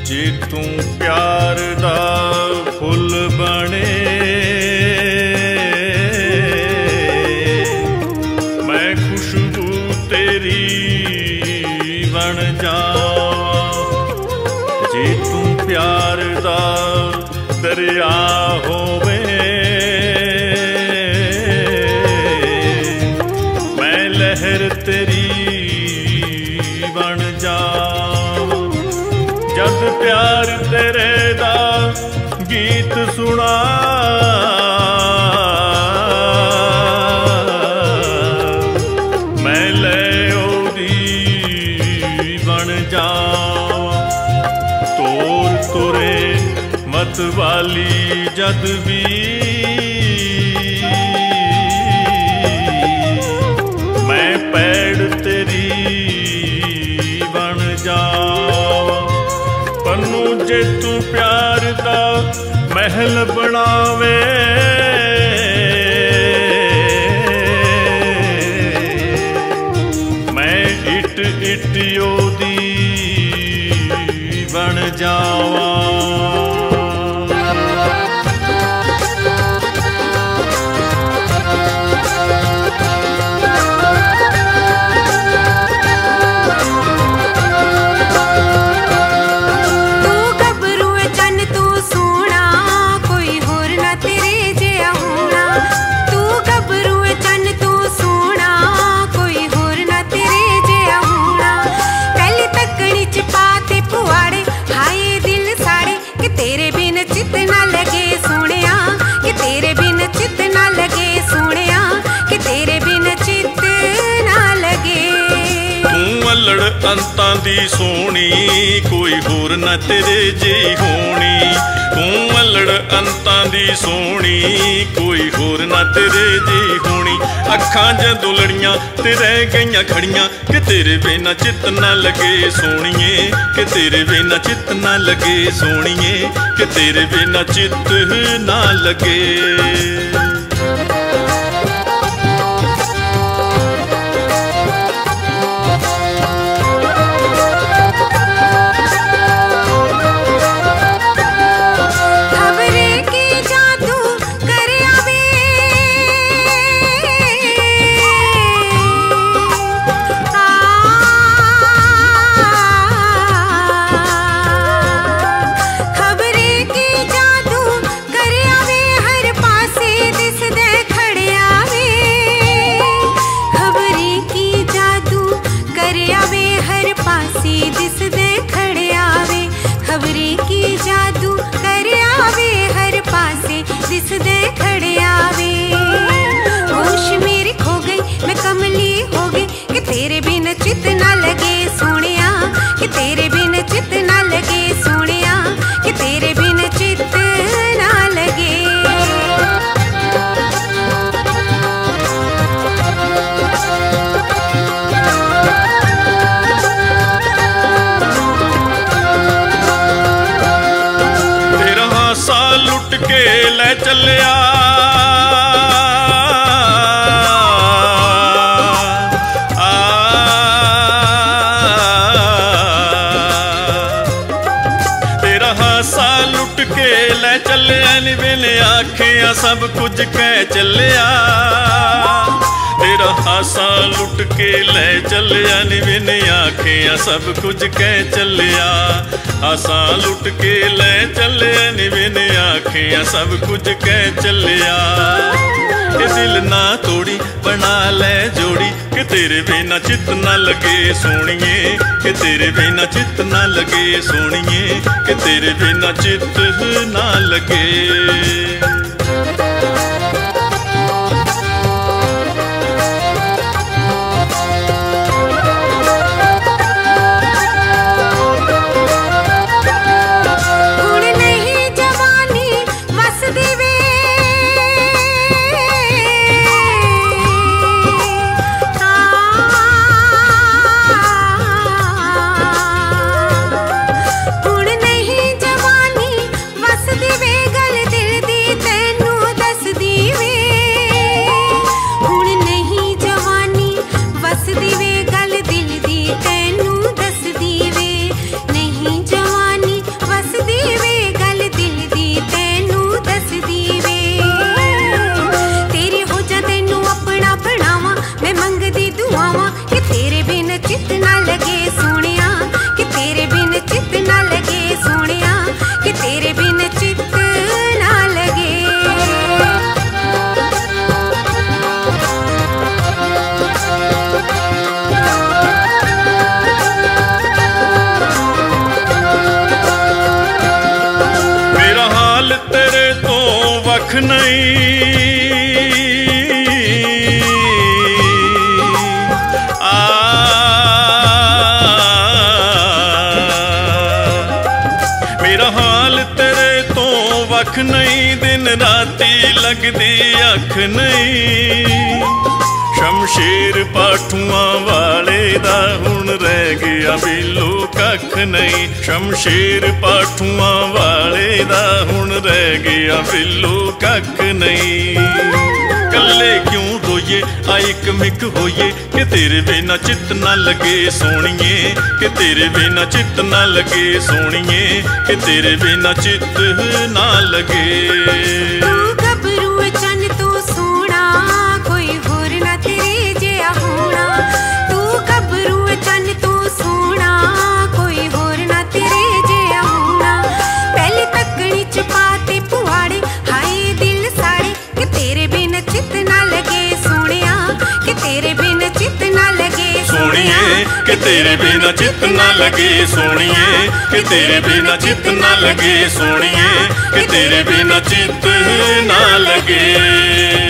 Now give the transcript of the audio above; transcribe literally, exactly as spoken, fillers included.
जे तू प्यार दा फुल बने मैं खुशबू तेरी बन जावां। जे तू प्यार दा दरिया होवे मैं लहर तेरी बन जावां। जद प्यार तेरे दा गीत सुना मैं ले ओदी बन जावां। तोर तुरे मत वाली जद भी मैं पैड़ तेरी बन जावां। पन्नू जे तू प्यार दा महल बनावे मैं इट इट ओदी बन जावां। अंतां दी सोनी कोई होर न तेरे जे होनी। तू मलड़ अंतां दी सोनी कोई होर न तेरे जे होनी। अखां जदों लड़ियां ते रह गईयां खड़ियां कि तेरे बिना चित न लगे सोनिए कि तेरे बिना चित न लगे सोनिए कि तेरे बिना चित न लगे। तेरे बिन चित ना लगे सोनिया कि तेरे बिन चित ना लगे सोनिया कि तेरे बिन चित ना लगे। तेरा हासा लुट के ले चलिया आखियां सब कुछ कह चलिया। तेरा हासा लुट के ले चलिया निविन आखियां सब कुछ कह चलिया। हासा लुट के ले चलिया निविन आखियां सब कुछ कह चलिया। ये दिल ना तोड़ी बना ले जोड़ी कि तेरे बिना चित ना लगे सोनिए कि तेरे बिना चित ना लगे सोनिए कि तेरे बिना चित ना लगे। हुण नहीं जवानी वसदी वे गल दिल दी ते लगे सोनिया कि तेरे बिन चित ना लगे सोनिया कि तेरे बिन चित ना लगे। मेरा हाल तेरे तो वख नहीं आ मेरा हाल तेरे तो वख नहीं दिन राती लगदी अख नहीं। शमशेर पाठुआ वाले दा हुण रह गया बिल्लो कख नहीं। शमशेर पाठुआ वाले दा हुण रह गया बिल्लो कख नहीं। कल्ले क्यों रोइए आई कमिक होइए कि तेरे बिना चित ना लगे सोनिए कि तेरे बिना चित ना लगे सोनिए कि तेरे बिना चित ना लगे। तू गबरू चन तू सोना कोई होर ना तेरे जिहा होना। तू गबरू चन तू सोना कोई होर ना तेरे जिहा होना। पहले तकनी च पाते पुआड़े हाय दिल साड़े कि तेरे बिन चित ना लगे सोनिया कि तेरे बिन चित ना लगे सोनिए कि तेरे बिना चित ना लगे सोनिए कि तेरे बिना चित ना लगे सोनिए कि तेरे बिना चित ना लगे।